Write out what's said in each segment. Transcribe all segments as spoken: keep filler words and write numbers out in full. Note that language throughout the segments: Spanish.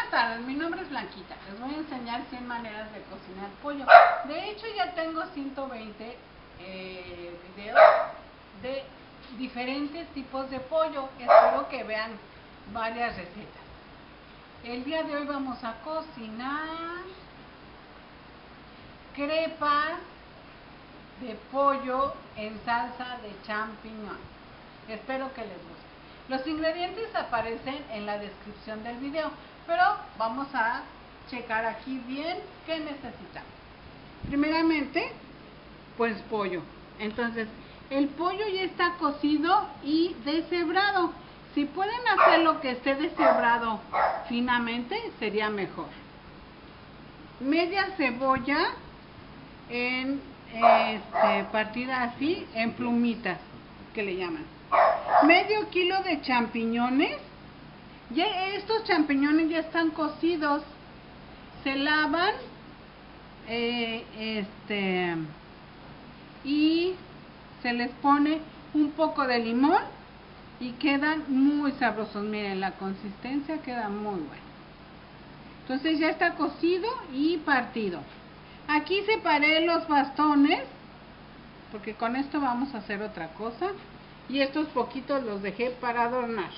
Buenas tardes, mi nombre es Blanquita. Les voy a enseñar cien maneras de cocinar pollo. De hecho, ya tengo ciento veinte eh, videos de diferentes tipos de pollo. Espero que vean varias recetas. El día de hoy vamos a cocinar crepas de pollo en salsa de champiñón. Espero que les guste. Los ingredientes aparecen en la descripción del video, pero vamos a checar aquí bien qué necesitamos. Primeramente, pues pollo. Entonces, el pollo ya está cocido y deshebrado. Si pueden hacer lo que esté deshebrado finamente, sería mejor. Media cebolla en este, partida así, en plumitas, que le llaman. Medio kilo de champiñones. Ya estos champiñones ya están cocidos. Se lavan eh, este y se les pone un poco de limón y quedan muy sabrosos. Miren, la consistencia queda muy buena. Entonces ya está cocido y partido. Aquí separé los bastones porque con esto vamos a hacer otra cosa. Y estos poquitos los dejé para adornar.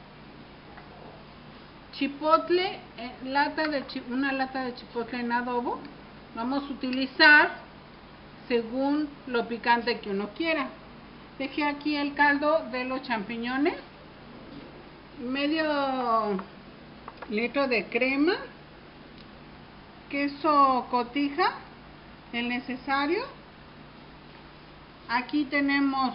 Chipotle, eh, lata de chi una lata de chipotle en adobo. Vamos a utilizar según lo picante que uno quiera. Dejé aquí el caldo de los champiñones. Medio litro de crema. Queso cotija, el necesario. Aquí tenemos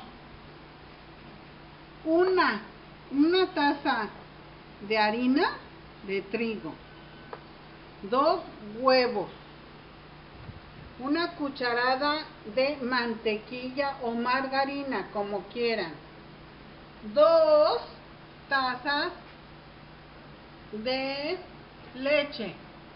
Una, una taza de harina de trigo, dos huevos, una cucharada de mantequilla o margarina, como quieran, dos tazas de leche.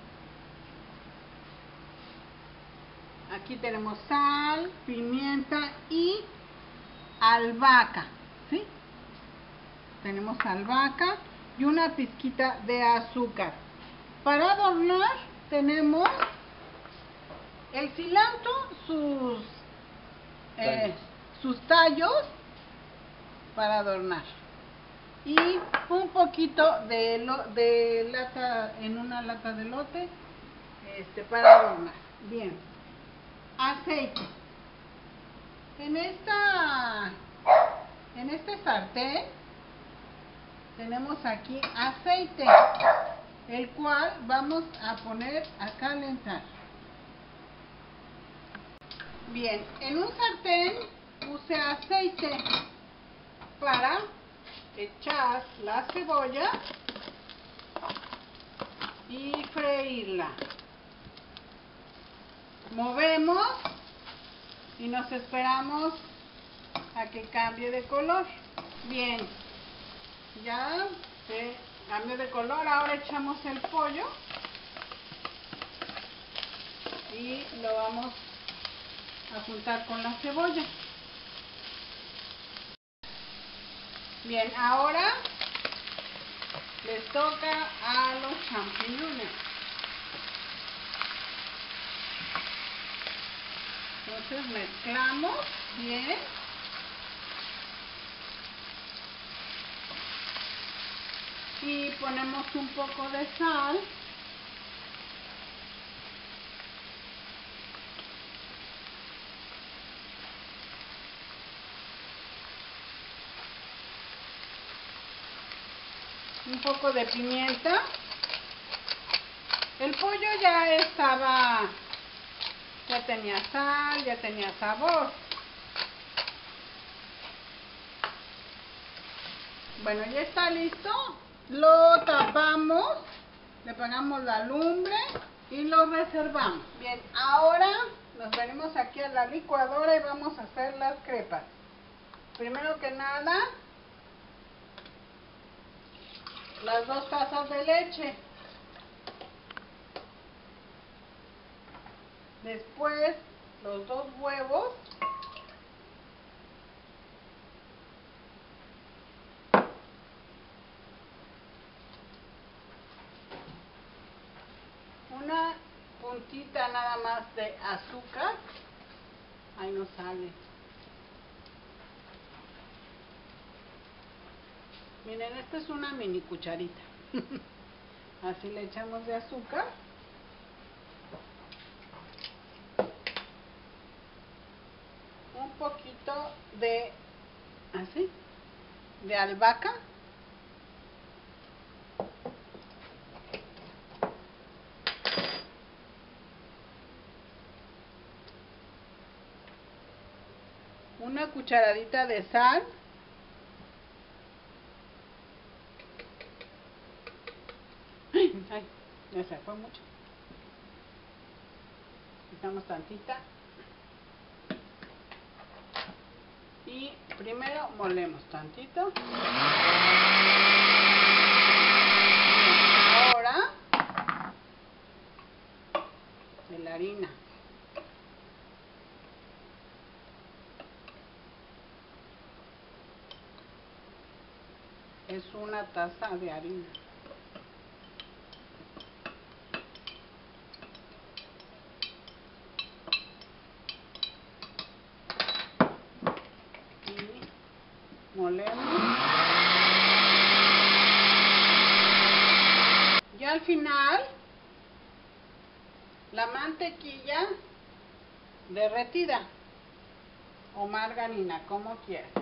Aquí tenemos sal, pimienta y albahaca, ¿sí? Tenemos albahaca y una pizquita de azúcar. Para adornar tenemos el cilantro, sus, eh, sus tallos para adornar. Y un poquito de, lo, de lata, en una lata de elote este, para adornar. Bien. Aceite. En esta, en este sartén tenemos aquí aceite, el cual vamos a poner a calentar. Bien, en un sartén puse aceite para echar la cebolla y freírla. Movemos y nos esperamos a que cambie de color. Bien. Ya se cambió de color. Ahora echamos el pollo y lo vamos a juntar con la cebolla. Bien, ahora les toca a los champiñones. Entonces mezclamos bien. Y ponemos un poco de sal. Un poco de pimienta. El pollo ya estaba, ya tenía sal, ya tenía sabor. Bueno, ya está listo. Lo tapamos, le ponemos la lumbre y lo reservamos. Bien, ahora nos venimos aquí a la licuadora y vamos a hacer las crepas. Primero que nada, las dos tazas de leche. Después, los dos huevos. puntita nada más de azúcar. Ahí no sale. Miren, esta es una mini cucharita. Así le echamos de azúcar. Un poquito de, así, de albahaca. Una cucharadita de sal. Ay, ya se fue mucho. Quitamos tantita. Y primero molemos tantito. Ahora de la harina. Es una taza de harina. Y molemos. Y al final, la mantequilla derretida o margarina, como quieras.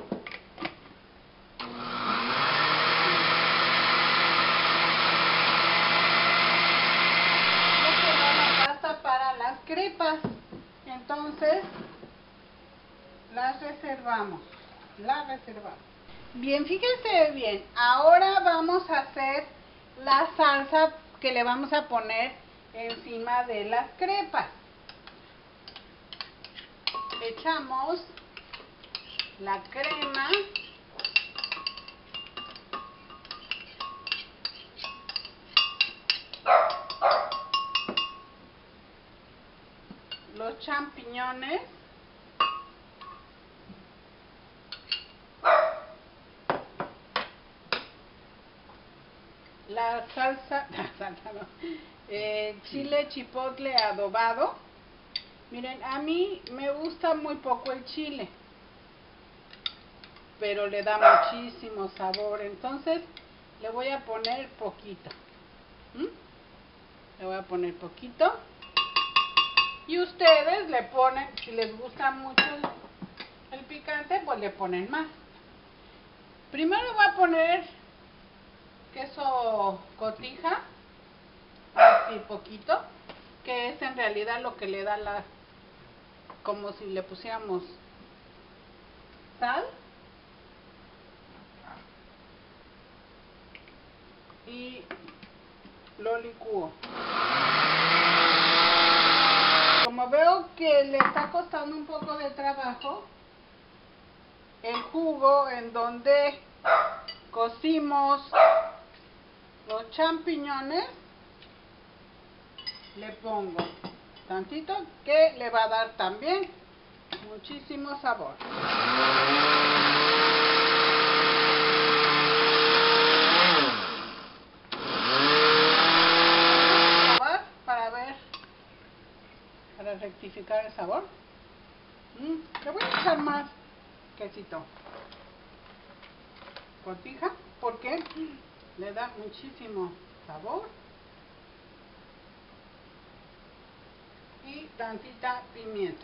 Crepas, entonces las reservamos, las reservamos. Bien, fíjense bien, ahora vamos a hacer la salsa que le vamos a poner encima de las crepas. Echamos la crema. Los champiñones, la salsa, la salsa no, eh, chile chipotle adobado. Miren, a mí me gusta muy poco el chile, pero le da muchísimo sabor, entonces le voy a poner poquito. ¿Mm? Le voy a poner poquito. Y ustedes le ponen, si les gusta mucho el, el picante, pues le ponen más. Primero voy a poner queso cotija, así poquito, que es en realidad lo que le da la, como si le pusiéramos sal. Y lo licúo. Como veo que le está costando un poco de trabajo, el jugo en donde cocimos los champiñones, le pongo tantito, que le va a dar también muchísimo sabor. Para ver, para rectificar el sabor. Mm, le voy a echar más quesito cotija porque le da muchísimo sabor. Y tantita pimienta.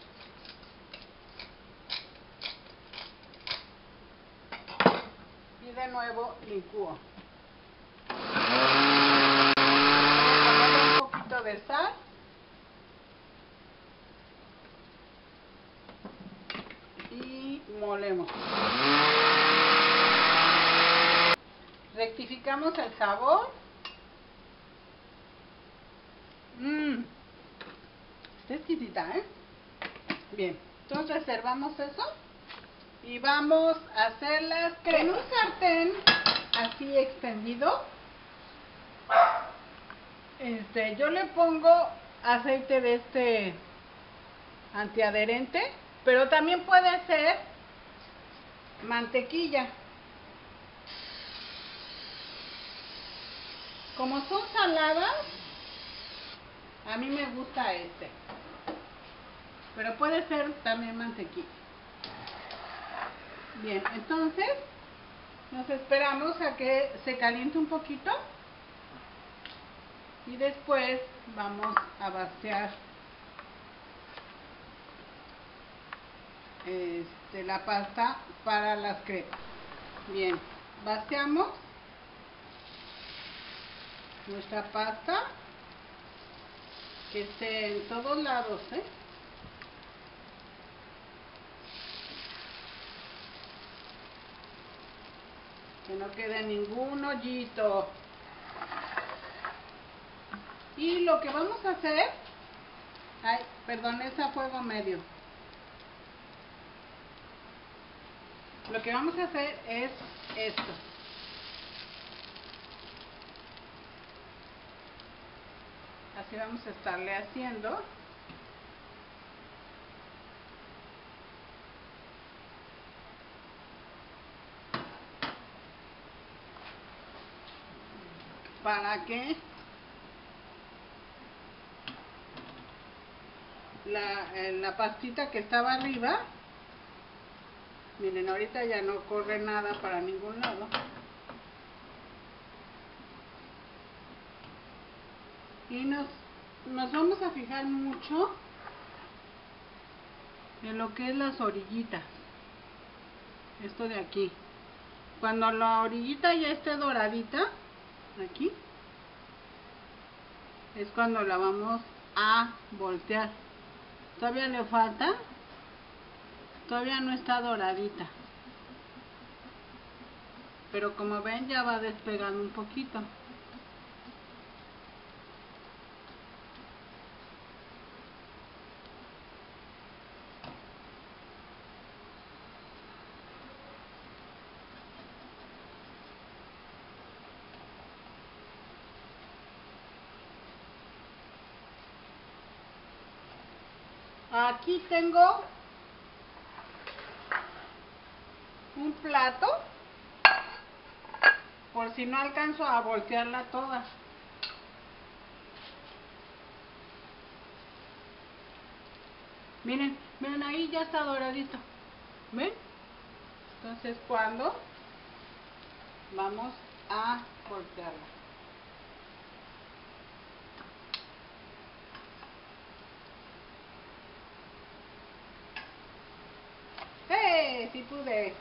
Y de nuevo licúo. Un poquito de sal. Y molemos. Rectificamos el sabor. Mmm. Está exquisita, ¿eh? Bien, entonces reservamos eso. Y vamos a hacer las cremas. En un sartén así extendido, este, yo le pongo aceite de este antiadherente, pero también puede ser mantequilla. Como son saladas, A mí me gusta este, pero puede ser también mantequilla. Bien, entonces nos esperamos a que se caliente un poquito y después vamos a vaciar este, la pasta para las crepas. Bien, vaciamos nuestra pasta, que esté en todos lados, ¿eh? Que no quede ningún hoyito. Y lo que vamos a hacer, ay, perdón, es a fuego medio. Lo que vamos a hacer es esto. Así vamos a estarle haciendo. Para que la, eh, la pastita que estaba arriba, miren, ahorita ya no corre nada para ningún lado. Y nos, nos vamos a fijar mucho en lo que es las orillitas. Esto de aquí. Cuando la orillita ya esté doradita, aquí, es cuando la vamos a voltear. Todavía le falta, todavía no está doradita, pero como ven ya va despegando un poquito. Aquí tengo un plato, por si no alcanzo a voltearla toda. Miren, miren, ahí ya está doradito. ¿Ven? Entonces, cuando vamos a voltearla. ¡Eh! ¡Sí pude!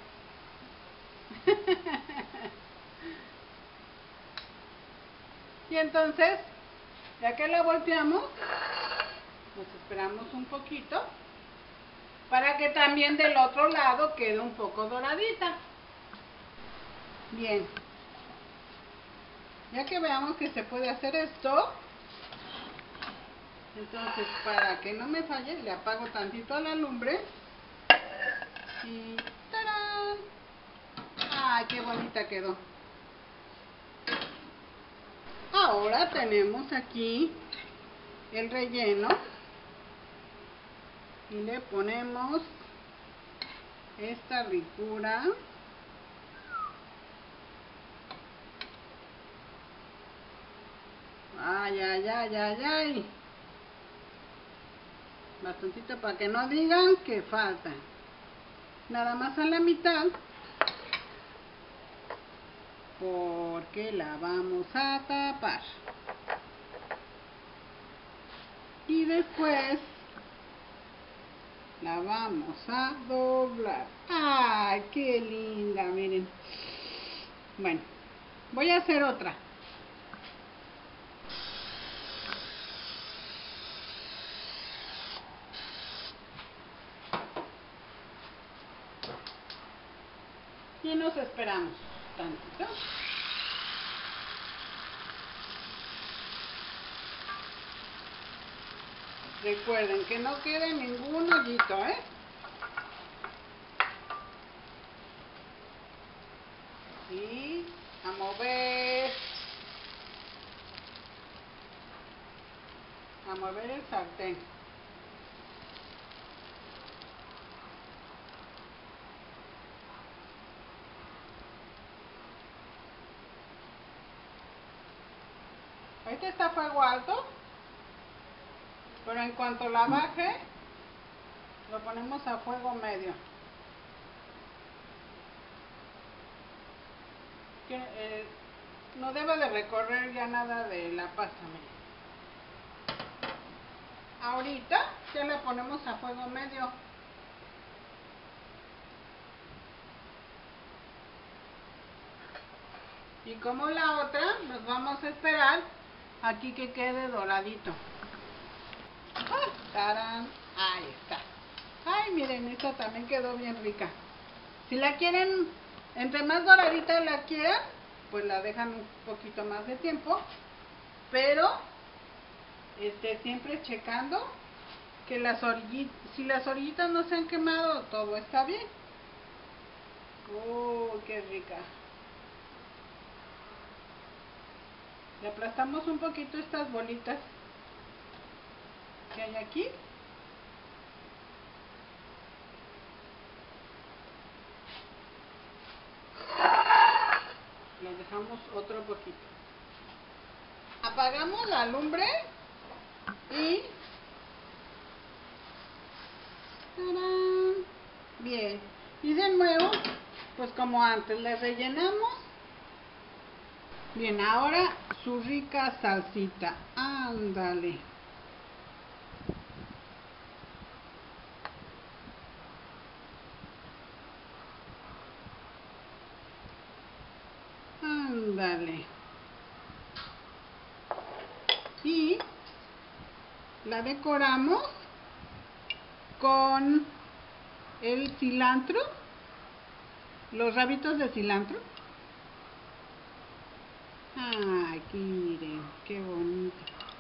Y entonces, ya que la volteamos, nos esperamos un poquito para que también del otro lado quede un poco doradita. Bien, ya que veamos que se puede hacer esto, entonces para que no me falle le apago tantito a la lumbre y ¡tarán! ¡Ay, qué bonita quedó! Ahora tenemos aquí el relleno y le ponemos esta ricura. Ay, ay, ay, ay, ay. Bastantito para que no digan que falta. Nada más a la mitad, porque la vamos a tapar. Y después la vamos a doblar. ¡Ay, qué linda! Miren. Bueno, voy a hacer otra. Y nos esperamos tantito. Recuerden que no quede ningún hoyito, ¿eh? Y a mover. A mover el sartén. Ahorita está a fuego alto. Pero en cuanto la baje, lo ponemos a fuego medio. Que, eh, no debe de recorrer ya nada de la pasta, miren. Ahorita ya la ponemos a fuego medio. Y como la otra, nos vamos a esperar aquí que quede doradito. ¡Ah! ¡Tarán! Ahí está. Ay, miren, esta también quedó bien rica. Si la quieren, entre más doradita la quieran, pues la dejan un poquito más de tiempo. Pero, este, siempre checando que las orillitas, si las orillitas no se han quemado, todo está bien. ¡Oh, qué rica! Le aplastamos un poquito estas bolitas que hay aquí. Lo dejamos otro poquito. Apagamos la lumbre y ¡tarán! Bien. Y de nuevo, pues como antes, le rellenamos. Bien, ahora su rica salsita. Ándale. Ándale. Y la decoramos con el cilantro, los rabitos de cilantro. Ay, aquí miren, qué bonito.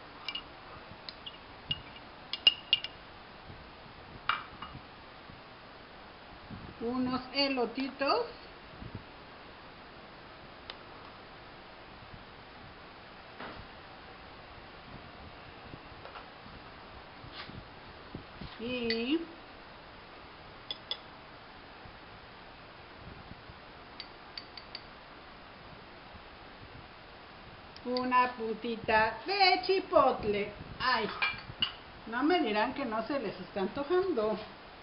Unos elotitos. Y una puntita de chipotle. Ay, no me dirán que no se les está antojando.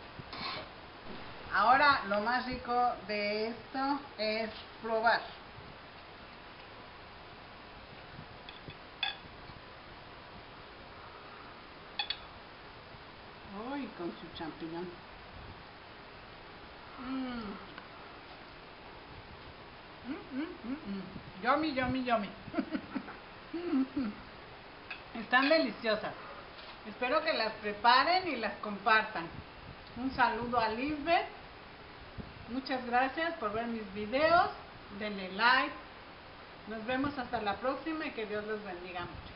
Ahora lo más rico de esto es probar. Uy, con su champiñón. Mmm. Mm, mm, mm, mm. Yummy, yummy, yummy. Están deliciosas. Espero que las preparen y las compartan. Un saludo a Lisbeth. Muchas gracias por ver mis videos. Denle like. Nos vemos hasta la próxima y que Dios los bendiga mucho.